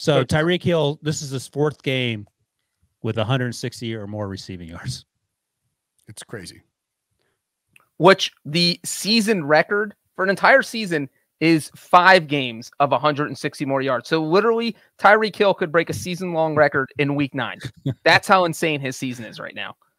So Tyreek Hill, this is his 4th game with 160 or more receiving yards. It's crazy. Which the season record for an entire season is 5 games of 160 more yards. So literally, Tyreek Hill could break a season-long record in week 9. That's how insane his season is right now.